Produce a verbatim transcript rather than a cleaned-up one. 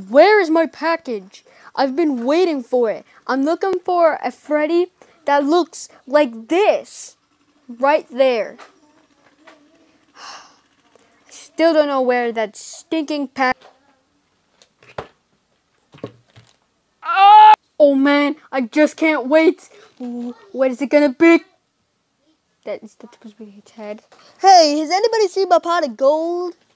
Where is my package? I've been waiting for it. I'm looking for a Freddy that looks like this. Right there. I still don't know where that stinking pack... Oh man, I just can't wait. Ooh, what is it gonna be? That is that supposed to be its head. Hey, has anybody seen my pot of gold?